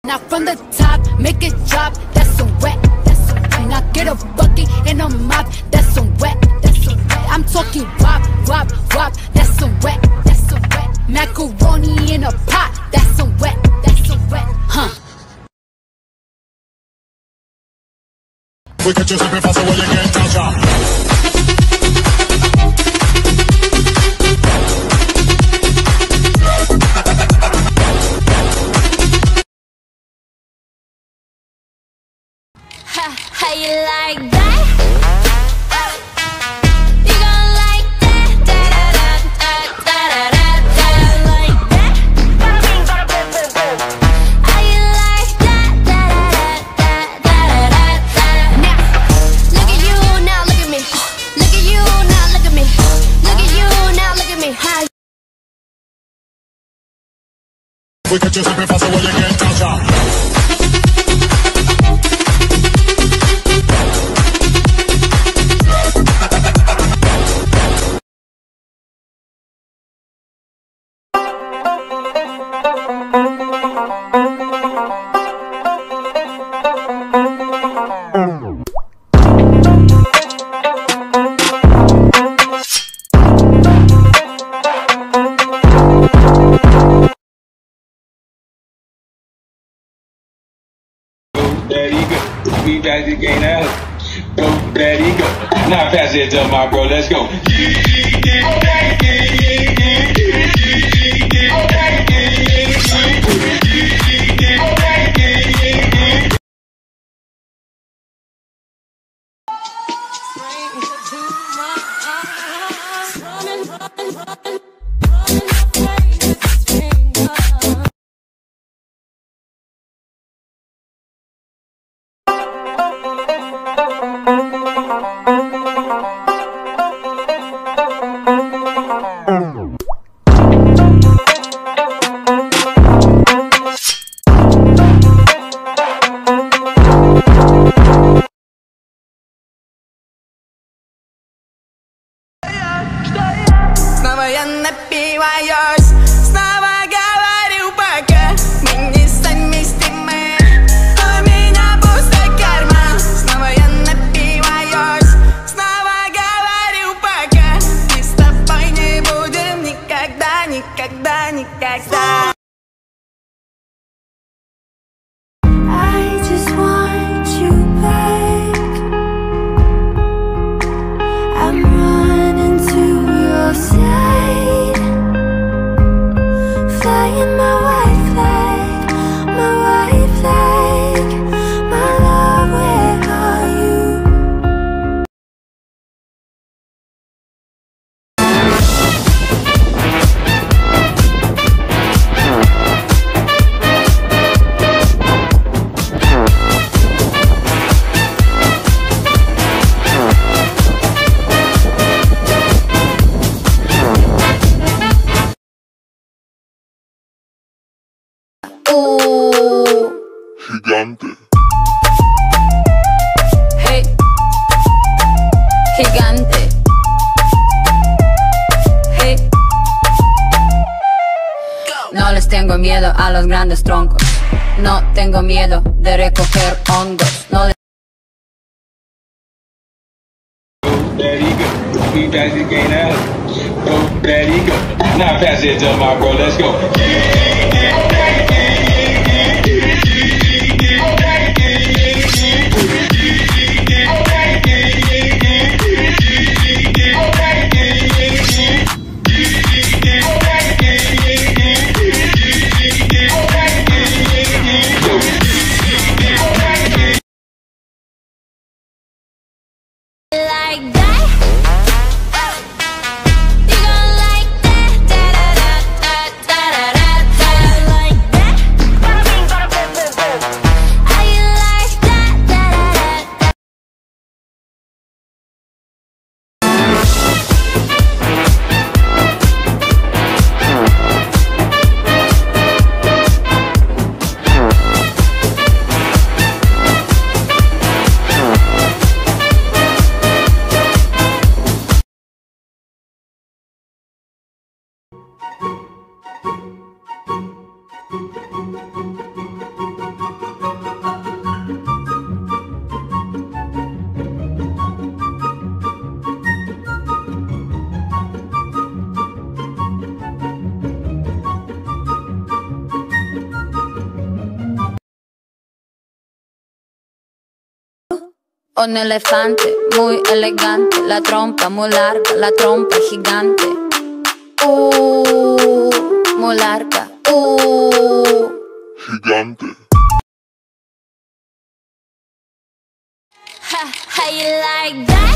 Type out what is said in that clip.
Now from the top, make it drop, that's some wet, that's some wet. Now get a bucket and a mop, that's some wet, that's some wet. I'm talking wop, wop, wop, that's some wet, that's some wet. Macaroni in a pot, that's some wet, huh? We catch you sipping faster when you can't touch her. How you like that? You gon' like that? Like that? How you like that? Now, look at you, now look at me. Look at you, now look at me. Look at you, now look at me. How We catch you sipping faster when you can't touch her. Daddy go, we back to gain out. Go, daddy go. Now pass it to my bro, let's go. Снова я напиваюсь, снова говорю пока мы несовместимы. У меня пустой карман. Снова я напиваюсь, снова говорю пока мы с тобой не будем никогда, никогда, никогда. I just want you back. I'm running to your side, flying my white flag, my white flag. My love, where are you? Gigante. Hey, gigante. Hey. No les tengo miedo a los grandes troncos. No tengo miedo de recoger hongos. No les Daddy go, we back to gain out. Go, daddy go. Now pass it to my bro, let's go. like that. You gon' like that. Un elefante muy elegante, la trompa muy larga, la trompa gigante. Muy larga. Gigante. How you like that?